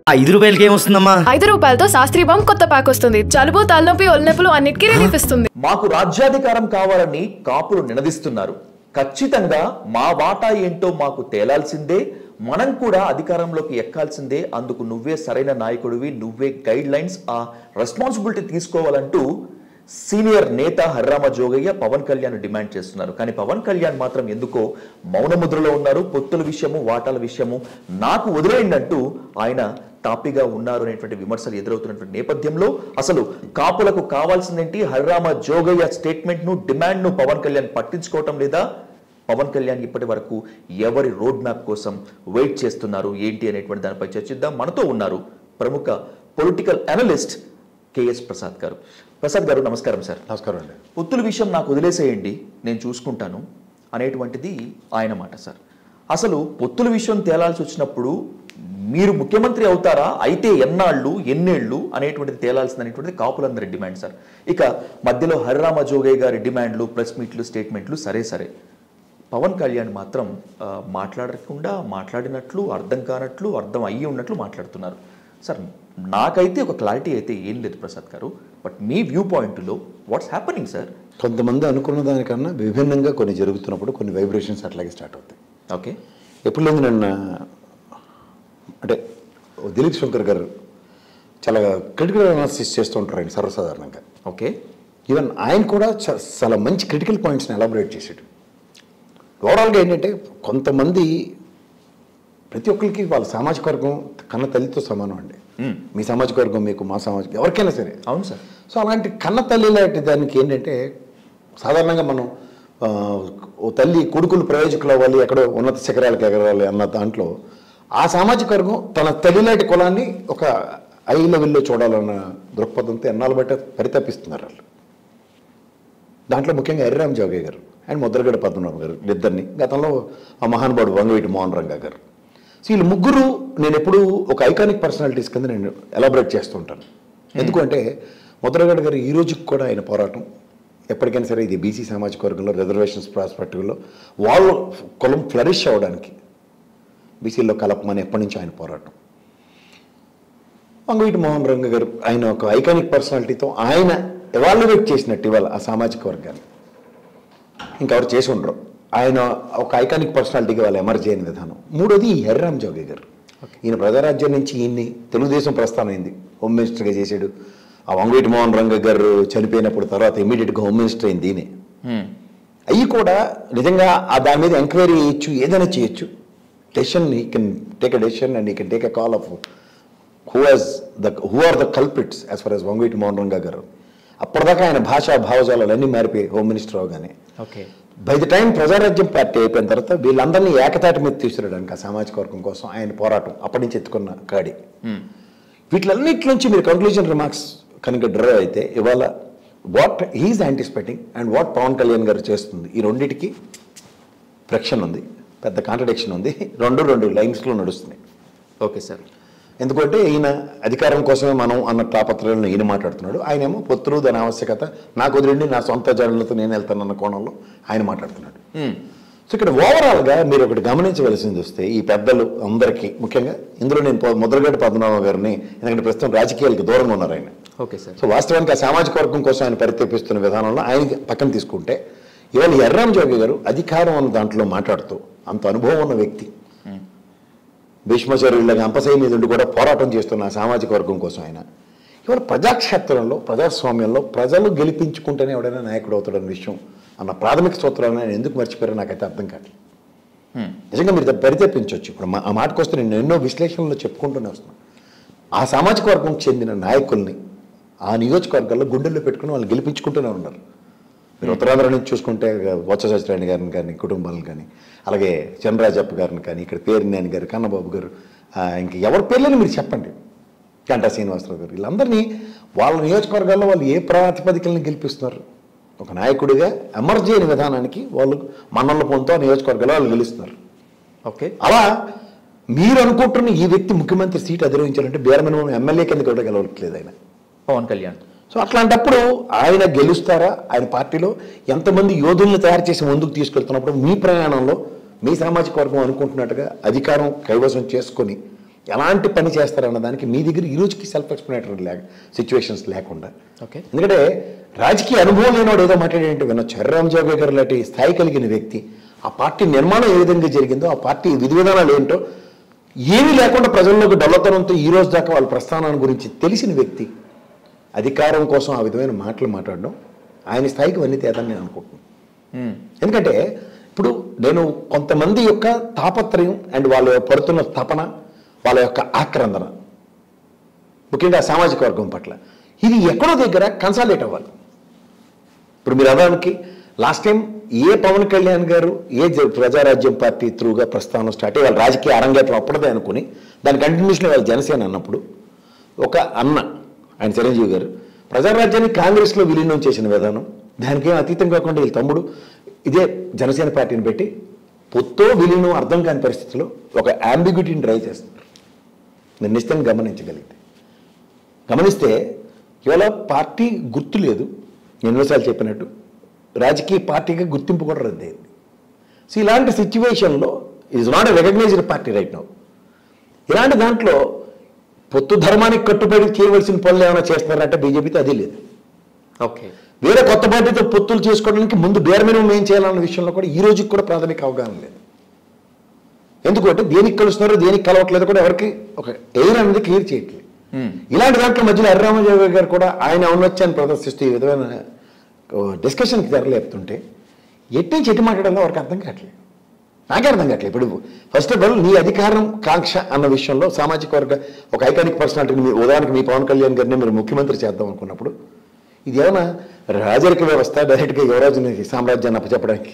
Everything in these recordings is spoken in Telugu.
రూపాయలకి ఏమొస్తుందమ్మా? 5 రూపాయలతో శాస్త్రీ బామ్ కొత్త ప్యాక్ వస్తుంది. జలుబు, తలనొప్పి, ఒళ్ళనొప్పులు అన్నిటికీ రిలీఫ్ ఇస్తుంది. మాకు రాజ్యాధికారం కావాలని కాపులు నినదిస్తున్నారు. ఖచ్చితంగా మా వాటా ఏంటో మాకు తేలాల్సిందే. మనం కూడా అధికారంలోకి ఎక్కాల్సిందే. అందుకు నువ్వే సరైన నాయకుడివి, నువ్వే గైడ్ లైన్స్, ఆ రెస్పాన్సిబిలిటీ తీసుకోవాలంటూ సీనియర్ నేత హర్రామ జోగయ్య పవన్ కళ్యాణ్ డిమాండ్ చేస్తున్నారు. కానీ పవన్ కళ్యాణ్ మాత్రం ఎందుకో మౌన ముద్రలో ఉన్నారు. పొత్తుల విషయము, వాటాల విషయము నాకు వదిలేయండి అంటూ ఆయన తాపిగా ఉన్నారు అనేటువంటి విమర్శలు ఎదురవుతున్నటువంటి నేపథ్యంలో అసలు కాపులకు కావాల్సిందేంటి? హర్రామ జోగయ్య స్టేట్మెంట్ ను, డిమాండ్ ను పవన్ కళ్యాణ్ పట్టించుకోవటం లేదా? పవన్ కళ్యాణ్ ఇప్పటి వరకు ఎవరి రోడ్ మ్యాప్ కోసం వెయిట్ చేస్తున్నారు ఏంటి అనేటువంటి దానిపై చర్చిద్దాం. మనతో ఉన్నారు ప్రముఖ పొలిటికల్ అనలిస్ట్ కేఎస్ ప్రసాద్ గారు. ప్రసాద్ గారు నమస్కారం సార్. నమస్కారం అండి. పొత్తుల విషయం నాకు వదిలేసేయండి, నేను చూసుకుంటాను అనేటువంటిది ఆయన మాట సార్. అసలు పొత్తుల విషయం తేలాల్సి వచ్చినప్పుడు మీరు ముఖ్యమంత్రి అవుతారా, అయితే ఎన్నాళ్ళు, ఎన్నేళ్ళు అనేటువంటిది తేలాల్సిందనేటువంటిది కాపులందరి డిమాండ్ సార్. ఇక మధ్యలో హర్రామ జోగయ్య గారి డిమాండ్లు, ప్రెస్ మీట్లు, స్టేట్మెంట్లు సరే పవన్ కళ్యాణ్ మాత్రం మాట్లాడకుండా, మాట్లాడినట్లు, అర్థం కానట్లు, అర్థం అయ్యి ఉన్నట్లు మాట్లాడుతున్నారు సార్. నాకైతే ఒక క్లారిటీ అయితే ఏం లేదు ప్రసాద్ గారు, బట్ మీ వ్యూ పాయింట్లో వాట్స్ హ్యాపెనింగ్ సార్? కొంతమంది అనుకున్న దానికన్నా విభిన్నంగా కొన్ని జరుగుతున్నప్పుడు కొన్ని వైబ్రేషన్స్ అట్లాగే స్టార్ట్ అవుతాయి. ఓకే, ఎప్పుడు లేదు నిన్న అంటే దిలీప్ శంకర్ గారు చాలా క్రిటికల్ అనాలిసిస్ చేస్తూ ఉంటారు ఆయన సర్వసాధారణంగా. ఓకే, ఈవెన్ ఆయన కూడా చాలా మంచి క్రిటికల్ పాయింట్స్ని ఎలాబొరేట్ చేసాడు. ఓవరాల్గా ఏంటంటే కొంతమంది ప్రతి ఒక్కరికి వాళ్ళ సామాజిక వర్గం కన్న తల్లితో సమానం అండి. మీ సామాజిక వర్గం మీకు, మా సామాజిక ఎవరికైనా సరే. అవును సార్. సో అలాంటి కన్న తల్లి లాంటి దానికి ఏంటంటే సాధారణంగా మనం ఓ తల్లి కొడుకులు ప్రయోజకులు అవ్వాలి, ఎక్కడో ఉన్నత శిఖరాలకు ఎగరాలి అన్న దాంట్లో ఆ సామాజిక వర్గం తన తల్లి లాంటి కులాన్ని ఒక హై లెవెల్లో చూడాలన్న దృక్పథంతో ఎన్నాళ్ళు బట్ట పరితపిస్తున్నారు వాళ్ళు. దాంట్లో ముఖ్యంగా హరిరామ జోగయ్య గారు అండ్ ముద్రగడ పద్మనాభం గారు ఇద్దరిని, గతంలో ఆ మహానుభావుడు వంగవీటి మోహన్ రంగా గారు. సో వీళ్ళు ముగ్గురు నేను ఎప్పుడూ ఒక ఐకానిక్ పర్సనాలిటీస్ కింద నేను ఎలాబొరేట్ చేస్తుంటాను. ఎందుకంటే ముద్రగడ గారు ఈ రోజుకి కూడా ఆయన పోరాటం ఎప్పటికైనా సరే ఇది బీసీ సామాజిక వర్గంలో రిజర్వేషన్స్ ప్రాస్పెక్టివ్లో వాళ్ళ కులం ఫ్లరిష్ అవ్వడానికి బీసీలో కలపమని ఎప్పటి నుంచి ఆయన పోరాటం. వంగవీటి మోహన్ రంగ గారు ఆయన ఒక ఐకానిక్ పర్సనాలిటీతో ఆయన ఎవాల్యుయేట్ చేసినట్టు ఇవాళ ఆ సామాజిక వర్గాన్ని ఇంకెవరు చేసి ఉండరు. ఆయన ఒక ఐకానిక్ పర్సనాలిటీగా వాళ్ళు ఎమర్జ్ అయిన విధానం. మూడోది ఈ హరిరామ జోగయ్య గారు. ఈయన ప్రజారాజ్యం నుంచి ఈయన్ని తెలుగుదేశం ప్రస్థానం అయింది, హోమ్ మినిస్టర్గా చేశాడు. ఆ వంగవీటి మోహన్ రంగ గారు చనిపోయినప్పుడు తర్వాత ఇమీడియట్గా హోమ్ మినిస్టర్ అయింది ఈయనే. అవి కూడా నిజంగా దాని మీద ఎంక్వైరీ చేయొచ్చు, ఏదైనా చేయొచ్చు. Decision he can take a decision and he can take a call of who are the culprits as far as Vangaveeti Mohan Ranga గారు. అప్పటిదాకా ఆయన భాషా భావజాలన్నీ మారిపోయి హోమ్ మినిస్టర్ అవగానే. Okay, by the time Prajarajyam party అయిపోయిన తర్వాత వీళ్ళందరినీ ఏకతాటి మీద తీసుకురావడానికి ఆ సామాజిక వర్గం కోసం ఆయన పోరాటం అప్పటి నుంచి ఎత్తుకున్న కాడి. వీటిలన్నిటి నుంచి మీరు కంక్లూజన్ రిమార్క్స్ కనుక డ్రా అయితే ఇవాళ what he's anticipating and what Pawan Kalyan గారు చేస్తుంది, ఈ రెండింటికి ఫ్రిక్షన్ ఉంది, పెద్ద కాంట్రడిక్షన్ ఉంది. రెండు లైన్స్లో నడుస్తున్నాయి. Okay sir. ఎందుకంటే ఈయన అధికారం కోసమే మనం అన్న తాపత్రయంలో ఈయన మాట్లాడుతున్నాడు. ఆయనేమో పొత్తులు, దాని ఆవశ్యకత, నాకు వదిలిండి నా సొంత జడలతో నేను వెళ్తానన్న కోణంలో ఆయన మాట్లాడుతున్నాడు. సో ఇక్కడ ఓవరాల్గా మీరు ఒకటి గమనించవలసింది వస్తే ఈ పెద్దలు అందరికీ ముఖ్యంగా ఇందులో నేను ముద్రగడ పద్మనాభం గారిని, ఎందుకంటే ప్రస్తుతం రాజకీయాలకు దూరంగా ఉన్నారు ఆయన. Okay sir. సో వాస్తవానికి ఆ సామాజిక వర్గం కోసం ఆయన పరితపిస్తున్న విధానంలో ఆయన పక్కన తీసుకుంటే ఇవాళ హరిరామ జోగయ్య గారు అధికారం అన్న దాంట్లో మాట్లాడుతూ అంత అనుభవం ఉన్న వ్యక్తి, భీష్మాచార్యులాగా అంపశయ్య మీద ఉండి కూడా పోరాటం చేస్తున్న సామాజిక వర్గం కోసం ఆయన ఇవాళ ప్రజాక్షేత్రంలో, ప్రజాస్వామ్యంలో ప్రజలు గెలిపించుకుంటేనే ఎవడైనా నాయకుడు అవుతాడన్న విషయం అన్న ప్రాథమిక సూత్రాన్ని ఆయన ఎందుకు మర్చిపోయారో నాకైతే అర్థం కాదు. నిజంగా మీరు పరితపించవచ్చు. ఇప్పుడు ఆ మాటకు వస్తే నేను ఎన్నో విశ్లేషణలు చెప్పుకుంటూనే వస్తున్నాను. ఆ సామాజిక వర్గం చెందిన నాయకుల్ని ఆ నియోజకవర్గాల్లో గుండెల్లో పెట్టుకుని వాళ్ళు గెలిపించుకుంటూనే ఉన్నారు. మీరు ఉత్తరాంధ్ర నుంచి చూసుకుంటే బొత్స సత్యనారాయణ గారిని కానీ, కుటుంబాలను కానీ, అలాగే చంద్రరాజప్ప గారిని కానీ, ఇక్కడ పేరినేని గారు, కన్నబాబు గారు, ఇంక ఎవరి పేర్లని మీరు చెప్పండి, గంటా శ్రీనివాసరావు గారు, వీళ్ళందరినీ వాళ్ళ నియోజకవర్గాల్లో వాళ్ళు ఏ ప్రాతిపదికలను గెలిపిస్తున్నారు? ఒక నాయకుడిగా ఎమర్జ్ అయిన విధానానికి వాళ్ళు మన్నల పొందుతూ నియోజకవర్గాల్లో వాళ్ళు గెలుస్తున్నారు. ఓకే, అలా మీరు అనుకుంటున్న ఈ వ్యక్తి ముఖ్యమంత్రి సీట్ అధిరోహించాలంటే బీరమినిమం ఎమ్మెల్యే కింద కూడా గెలవట్లేదు ఆయన పవన్ కళ్యాణ్. సో అట్లాంటప్పుడు ఆయన గెలుస్తారా? ఆయన పార్టీలో ఎంతమంది యోధుల్ని తయారు చేసి ముందుకు తీసుకెళ్తున్నప్పుడు మీ ప్రయాణంలో మీ సామాజిక వర్గం అనుకుంటున్నట్టుగా అధికారం కైవసం చేసుకొని ఎలాంటి పని చేస్తారన్న దానికి మీ దగ్గర ఈ రోజుకి సెల్ఫ్ ఎక్స్ప్లెనేటరీ సిచ్యువేషన్స్ లేకుండా. ఓకే. ఎందుకంటే రాజకీయ అనుభవం లేనివాడు ఏదో మాట్లాడేంటి వినొచ్చు. హరిరామ్ జోగి గారు లాంటి స్థాయి కలిగిన వ్యక్తి, ఆ పార్టీ నిర్మాణం ఏ విధంగా జరిగిందో, ఆ పార్టీ విధి విధానాలు ఏంటో ఏమీ లేకుండా ప్రజల్లోకి డొల్లతనంతో ఈ రోజు దాకా వాళ్ళ ప్రస్థానాన్ని గురించి తెలిసిన వ్యక్తి అధికారం కోసం ఆ విధమైన మాటలు మాట్లాడడం ఆయన స్థాయికి వన్నీ తేదని నేను అనుకుంటున్నాను. ఎందుకంటే ఇప్పుడు నేను కొంతమంది యొక్క తాపత్రయం అండ్ వాళ్ళు పడుతున్న తపన, వాళ్ళ యొక్క ఆక్రందన, ముఖ్యంగా సామాజిక వర్గం పట్ల ఇది ఎక్కడో దగ్గర కన్సాలిడేట్ అవ్వాలి. ఇప్పుడు మీరు అదానికి లాస్ట్ టైం ఏ పవన్ కళ్యాణ్ గారు ఏ ప్రజారాజ్యం పార్టీ త్రూగా ప్రస్థానం స్టార్ట్ అయ్యి వాళ్ళ రాజకీయ అరంగేట్రం అప్పటిదే అనుకుని దాని కంటిన్యూషన్ వాళ్ళ జనసేన అన్నప్పుడు ఒక అన్న ఆయన చిరంజీవి గారు ప్రజారాజ్యాన్ని కాంగ్రెస్లో విలీనం చేసిన విధానం, దానికేం అతీతం కాకుండా వీళ్ళ తమ్ముడు ఇదే జనసేన పార్టీని పెట్టి పొత్తో విలీనం అర్థం కాని పరిస్థితిలో ఒక అంబిగ్యూటీని డ్రైవ్ చేస్తున్నారు. నేను నిశ్చితంగా గమనిస్తే ఇవాళ పార్టీ గుర్తు లేదు, ఎన్నోసార్లు చెప్పినట్టు రాజకీయ పార్టీగా గుర్తింపు కూడా రద్దయింది. సో ఇలాంటి సిచ్యువేషన్లో is not a recognised party right now. ఇలాంటి దాంట్లో పొత్తు ధర్మానికి కట్టుబడి చేయవలసిన పనులు ఏమైనా చేస్తున్నారంటే బీజేపీతో అది లేదు. ఓకే. వేరే కొత్త పార్టీతో పొత్తులు చేసుకోవడానికి ముందు బేర్ మినిమం ఏం చేయాలన్న విషయంలో కూడా ఈ రోజుకి కూడా ప్రాథమిక అవగాహన లేదు. ఎందుకంటే దేనికి కలుస్తున్నారో దేనికి కలవట్లేదు కూడా ఎవరికి ఒక ఎయిర్ అనేది క్లియర్ చేయట్లేదు. ఇలాంటి దాంట్లో మధ్యలో హరిరామజోగి గారు కూడా ఆయన ఔన్నత్యాన్ని ప్రదర్శిస్తూ ఈ విధమైన డిస్కషన్కి తెరలేపుతుంటే ఎట్టి చెట్టు మాట్లాడాలో వారికి అర్థం కావట్లేదు, నాకే అర్థం కావట్లేదు. ఇప్పుడు ఫస్ట్ ఆఫ్ ఆల్ నీ అధికారం కాంక్ష అన్న విషయంలో సామాజిక వర్గ ఒక ఐకానిక్ పర్సనాలిటీని ఉదాహరణకు మీ పవన్ కళ్యాణ్ గారిని మీరు ముఖ్యమంత్రి చేద్దాం అనుకున్నప్పుడు ఇది ఏమైనా రాజరిక వ్యవస్థ డైరెక్ట్గా యువరాజుని సామ్రాజ్యాన్ని అప్పచెప్పడానికి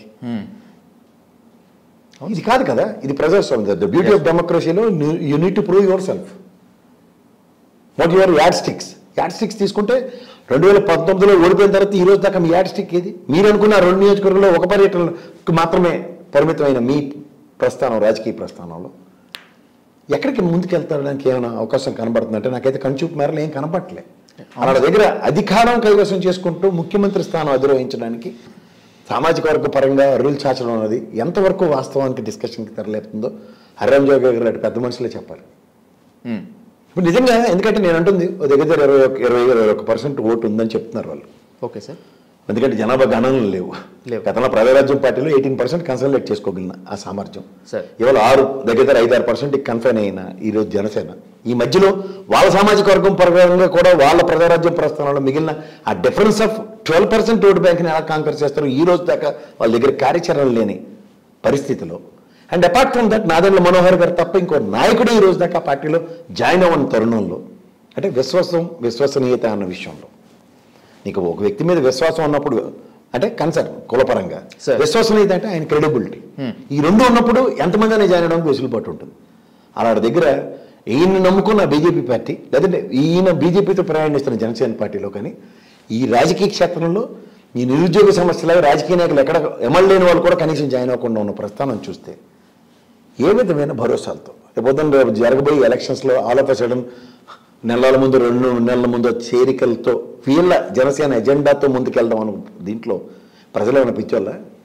ఇది కాదు కదా. ఇది ప్రజాస్వామ్యం. ద బ్యూటీ ఆఫ్ డెమోక్రసీలో you need to prove yourself, what your yardsticks తీసుకుంటే 2019లో ఓడిపోయిన తర్వాత ఈ రోజు దాకా మీ యాడ్ స్టిక్ ఏది? మీరు అనుకున్న 2 నియోజకవర్గంలో ఒక పర్యటనకు మాత్రమే పరిమితమైన మీ ప్రస్థానం, రాజకీయ ప్రస్థానంలో ఎక్కడికి ముందుకెళ్తాడానికి ఏమైనా అవకాశం కనబడుతుందంటే నాకైతే కనుచూపు మేరలో ఏం కనబడట్లే. వాళ్ళ దగ్గర అధికారం కైవసం చేసుకుంటూ ముఖ్యమంత్రి స్థానం అధిరోహించడానికి సామాజిక వర్గ పరంగా అరువులు చాచడం అనేది ఎంతవరకు వాస్తవానికి డిస్కషన్కి తెరలేపుతుందో హరిరామ్ జోగి గారు లాంటి పెద్ద మనుషులే చెప్పాలి. ఇప్పుడు నిజంగా ఎందుకంటే నేను అంటుంది దగ్గర 21% ఓటు ఉందని చెప్తున్నారు వాళ్ళు. Okay sir. ఎందుకంటే జనాభా గణనలు లేవు. గతంలో ప్రజారాజ్యం పార్టీలో 18% కన్సల్టేట్ చేసుకోగలిగిన ఆ సామర్థ్యం ఇవాళ 5-6% కన్ఫైన్ అయిన ఈరోజు జనసేన. ఈ మధ్యలో వాళ్ళ సామాజిక వర్గం పరంగా కూడా వాళ్ళ ప్రజారాజ్యం ప్రస్థానంలో మిగిలిన ఆ డిఫరెన్స్ ఆఫ్ 12% ఓటు బ్యాంక్ని ఎలా కాంకర్ చేస్తారు ఈ రోజు దాకా వాళ్ళ దగ్గర కార్యాచరణ లేని పరిస్థితిలో. And apart from that Nadendla Manohar గారు తప్ప ఇంకో నాయకుడు ఈ రోజు దాకా పార్టీలో జాయిన్ అవ్వని తరుణంలో అంటే విశ్వసనీయత అన్న విషయంలో నీకు ఒక వ్యక్తి మీద విశ్వాసం ఉన్నప్పుడు అంటే కన్సర్న్ కులపరంగా, విశ్వసనీయత అంటే ఆయన క్రెడిబిలిటీ, ఈ రెండు ఉన్నప్పుడు ఎంతమంది అయినా జాయిన్ అవడానికి వెసులుబాటు ఉంటుంది. అలాంటి దగ్గర ఈయన నమ్ముకున్న బీజేపీ పార్టీ లేదంటే ఈయన బీజేపీతో ప్రయాణిస్తున్న జనసేన పార్టీలో కానీ ఈ రాజకీయ క్షేత్రంలో ఈ నిరుద్యోగ సమస్యలాగా రాజకీయ నాయకులు ఎక్కడ ఎమ్మెల్యేని వాళ్ళు కూడా కనీసం జాయిన్ అవ్వకుండా ఉన్న ప్రస్థానం చూస్తే ఏ విధమైన భరోసాలతో రేపు జరగబోయే ఎలక్షన్స్లో ఆల్ ఆఫ్ ఎ సడన్ నెలల ముందు 2 నెలల ముందు చేరికలతో వీళ్ళ జనసేన ఎజెండాతో ముందుకెళ్దాం అను దీంట్లో ప్రజలు ఏమైనా పిచ్చోళ్ళ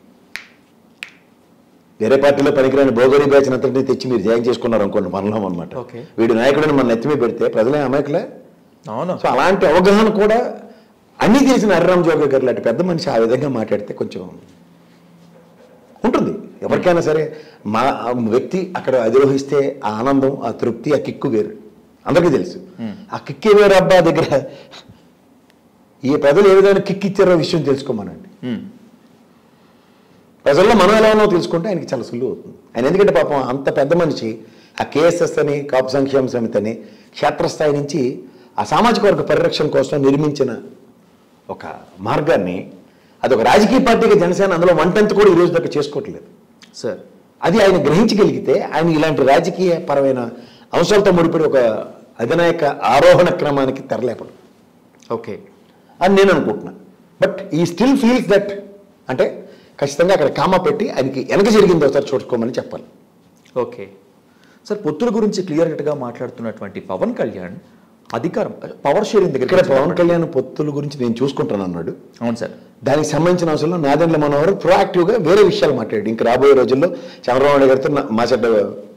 వేరే పార్టీలో పనికిరాని భోగరీ బ్యాచ్ అంతటిని తెచ్చి మీరు జాయిన్ చేసుకున్నారు అనుకోండి మనలో అనమాట. వీడి నాయకుడిని మన నెత్తిమీ పెడితే ప్రజలే అమాయకులే. సో అలాంటి అవగాహన కూడా అన్నీ తెలిసిన హరిరామ్ జోగి గారు లాంటి పెద్ద మనిషి ఆ విధంగా మాట్లాడితే కొంచెం ఉంటుంది. ఎవరికైనా సరే మా వ్యక్తి అక్కడ అధిరోహిస్తే ఆ ఆనందం, ఆ తృప్తి, ఆ కిక్కు వేరు అందరికీ తెలుసు. ఆ కిక్కే వేరు అబ్బా దగ్గర ఈ ప్రజలు ఏ విధంగా కిక్ ఇచ్చారో విషయం తెలుసుకోమనండి. ప్రజల్లో మనం ఎలా ఉన్నామో తెలుసుకుంటే ఆయనకి చాలా సులువు అవుతుంది. ఆయన ఎందుకంటే పాపం అంత పెద్ద మనిషి ఆ కేఎస్ఎస్ అని కాపు సంక్షేమ సమితి అని క్షేత్రస్థాయి నుంచి ఆ సామాజిక వర్గ పరిరక్షణ కోసం నిర్మించిన ఒక మార్గాన్ని అది ఒక రాజకీయ పార్టీగా జనసేన అందులో 1/10 కూడా ఈ రోజు దాకా చేసుకోవట్లేదు సార్. అది ఆయన గ్రహించగలిగితే ఆయన ఇలాంటి రాజకీయ పరమైన అంశాలతో ముడిపడి ఒక అధినాయక ఆరోహణ క్రమానికి తెరలేపడు. ఓకే అని నేను అనుకుంటున్నా. బట్ ఈ స్టిల్ ఫీల్స్ దట్ అంటే ఖచ్చితంగా అక్కడ కామా పెట్టి ఆయనకి వెనక జరిగింది ఒకసారి చూసుకోమని చెప్పాలి. Okay sir. పొత్తుల గురించి క్లియర్ కట్గా మాట్లాడుతున్నటువంటి పవన్ కళ్యాణ్ అధికారం పవర్ షేరింగ్ దగ్గర ఇక్కడ పవన్ కళ్యాణ్ పొత్తుల గురించి నేను చూసుకుంటాను అన్నాడు. అవును సార్. దానికి సంబంధించిన అవసరంలో నాదెండ్ల మనోహర్ ప్రోయాక్టివ్గా వేరే విషయాలు మాట్లాడాడు. ఇంకా రాబోయే రోజుల్లో చంద్రబాబు నాయుడు గారితో మాసడ్డ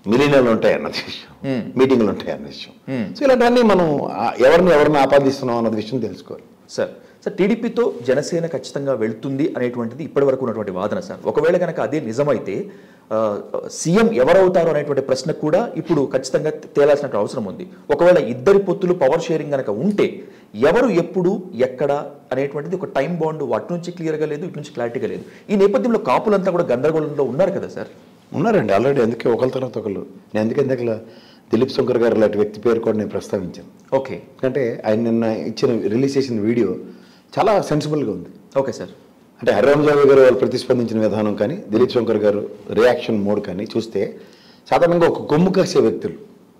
మిలీనియలు ఉంటాయి అన్నది విషయం, మీటింగ్లు ఉంటాయి అన్న విషయం. సో ఇలాంటివన్నీ మనం ఎవరిని ఆపాదిస్తున్నాం అన్నది విషయం తెలుసుకోవాలి. సార్ టీడీపీతో జనసేన ఖచ్చితంగా వెళ్తుంది అనేటువంటిది ఇప్పటి వరకు ఉన్నటువంటి వాదన సార్. ఒకవేళ కనుక అదే నిజమైతే సీఎం ఎవరవుతారు అనేటువంటి ప్రశ్న కూడా ఇప్పుడు ఖచ్చితంగా తేలాల్సిన అవసరం ఉంది. ఒకవేళ ఇద్దరి పొత్తులు పవర్ షేరింగ్ కనుక ఉంటే ఎవరు ఎప్పుడు ఎక్కడ అనేటువంటిది ఒక టైం బాండ్ అటు నుంచి క్లియర్గా లేదు, ఇటు నుంచి క్లారిటీగా లేదు. ఈ నేపథ్యంలో కాపులంతా కూడా గందరగోళంలో ఉన్నారు కదా సార్. ఉన్నారండి ఆల్రెడీ. అందుకే ఒకరి తర్వాత ఒకళ్ళు. నేను ఎందుకంటే దిలీప్ శంకర్ గారు లాంటి వ్యక్తి పేరు కూడా నేను ప్రస్తావించాను. ఓకే. ఎందుకంటే ఆయన నిన్న రిలీజ్ చేసిన వీడియో చాలా సెన్సిబుల్గా ఉంది. Okay sir. అంటే హరిరామజావి గారు వాళ్ళు ప్రతిస్పందించిన విధానం కానీ, దిలీప్ శంకర్ గారు రియాక్షన్ మోడ్ కానీ చూస్తే సాధారణంగా ఒక కొమ్ము కాసే వ్యక్తులు.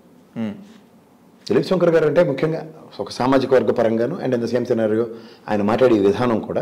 దిలీప్ శంకర్ గారు అంటే ముఖ్యంగా ఒక సామాజిక వర్గ పరంగాను and in the same scenario ఆయన మాట్లాడే విధానం కూడా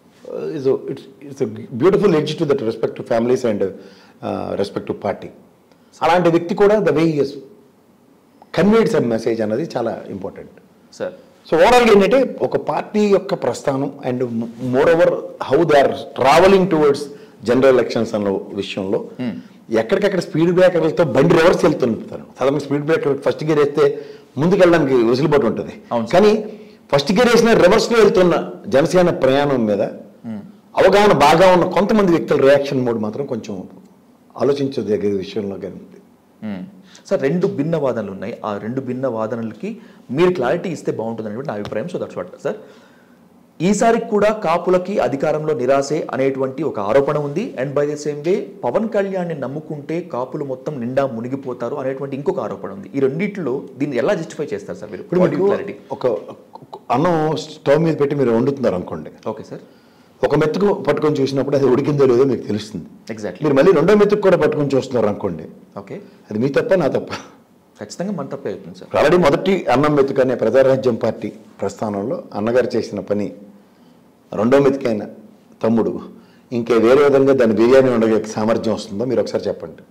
it's beautiful edge to that respect to families and respect to party. అలాంటి వ్యక్తి కూడా the way he conveyed some message అన్నది చాలా ఇంపార్టెంట్ సార్. సో ఓవరాల్గా ఏంటంటే ఒక పార్టీ యొక్క ప్రస్థానం and moreover how they are travelling towards general elections అన్న విషయంలో ఎక్కడికక్కడ స్పీడ్ బ్రేకర్లతో బండి రివర్స్ వెళ్తుంటారు. సాధారణ స్పీడ్ బ్రేకర్ ఫస్ట్ గేర్ వేస్తే ముందుకెళ్ళడానికి వెసులుబాటు ఉంటుంది, కానీ ఫస్ట్ గేర్ వేసిన రివర్స్లో వెళ్తున్న జనసేన ప్రయాణం మీద అవగాహన బాగా ఉన్న కొంతమంది వ్యక్తుల రియాక్షన్ మోడ్ మాత్రం కొంచెం ఆలోచించదగ్గ విషయంలో కానీ ఉంది. సార్ రెండు భిన్న వాదనలు ఉన్నాయి. ఆ రెండు భిన్న వాదనలకి మీరు క్లారిటీ ఇస్తే బాగుంటుంది అనేటువంటి నా అభిప్రాయం. So that's what sir. ఈసారి కూడా కాపులకి అధికారంలో నిరాశే అనేటువంటి ఒక ఆరోపణ ఉంది. And by the same way పవన్ కళ్యాణ్ని నమ్ముకుంటే కాపులు మొత్తం నిండా మునిగిపోతారు అనేటువంటి ఇంకొక ఆరోపణ ఉంది. ఈ రెండింటిలో దీన్ని ఎలా జస్టిఫై చేస్తారు సార్ మీరు? ఇప్పుడు ఒక అన్నం స్టవ్ మీద పెట్టి మీరు వండుతున్నారు అనుకోండి. Okay sir. ఒక మెతుకు పట్టుకొని చూసినప్పుడు అది ఉడికిందో లేదో మీకు తెలుస్తుంది. ఎగ్జాక్ట్లీ. మీరు మళ్ళీ రెండో మెతుకు కూడా పట్టుకొని చూస్తున్నారు అనుకోండి, ఓకే, అది మీ తప్ప నా తప్ప? ఖచ్చితంగా మన తప్పే అవుతుంది సార్. ఆల్రెడీ మొదటి అన్నం మెతుకు అనే ప్రజారాజ్యం పార్టీ ప్రస్థానంలో అన్నగారు చేసిన పని రెండో మెతుకైన తమ్ముడు ఇంకే వేరే విధంగా దాని బిర్యానీ వండగ సామర్థ్యం వస్తుందో మీరు ఒకసారి చెప్పండి.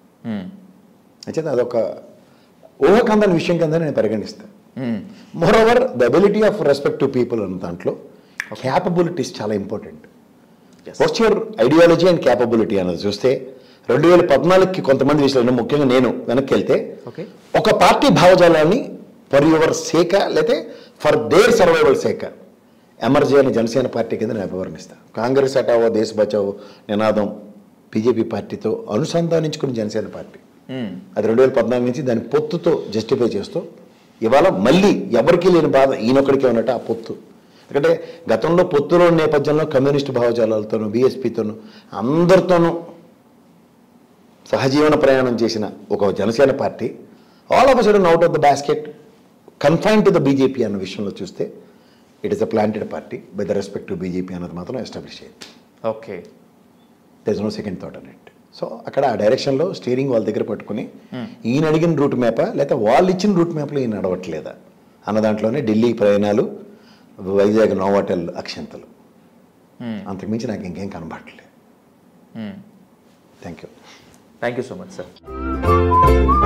అయితే అదొక ఊహకందని విషయం కింద నేను పరిగణిస్తాను. Moreover the ability of respect to people అన్న దాంట్లో క్యాపబిలిటీస్ చాలా important. What's your ideology and capability అన్నది చూస్తే 2014కి కొంతమంది విషయాలు, ముఖ్యంగా నేను వెనక్కి వెళ్తే ఒక పార్టీ భావజాలాన్ని ఫర్ యువర్ సేక లేకపోతే for their survival sake emerge అని జనసేన పార్టీ కింద నేను వివరణిస్తాను. కాంగ్రెస్ హటావో దేశ బచావో నినాదం బీజేపీ పార్టీతో అనుసంధానించుకుని జనసేన పార్టీ అది 2014 నుంచి దాని పొత్తుతో జస్టిఫై చేస్తూ ఇవాళ మళ్ళీ ఎవరికీ లేని బాధ ఈయనొక్కడికే ఉన్నట్టు ఆ పొత్తు. ఎందుకంటే గతంలో పొత్తులో నేపథ్యంలో కమ్యూనిస్టు భావజాలాలతోనూ బీఎస్పీతోనూ అందరితోనూ సహజీవన ప్రయాణం చేసిన ఒక Janasena party all of a sudden out of the basket confined to the BJP అన్న విషయంలో చూస్తే it is a planted party by the respect to BJP అన్నది మాత్రం ఎస్టాబ్లిష్ అయ్యింది. Okay, there is no second thought on it. So అక్కడ ఆ డైరెక్షన్లో స్టీరింగ్ వాళ్ళ దగ్గర పట్టుకుని ఈయన అడిగిన రూట్ మ్యాపా లేకపోతే వాళ్ళు ఇచ్చిన రూట్ మ్యాప్లో ఈయన నడవట్లేదా అన్న దాంట్లోనే ఢిల్లీ ప్రయాణాలు, వైజాగ్ నోవాటెల్ అక్షంతలు, అంతకుమించి నాకు ఇంకేం కనబడట్లేదు. Thank you so much sir.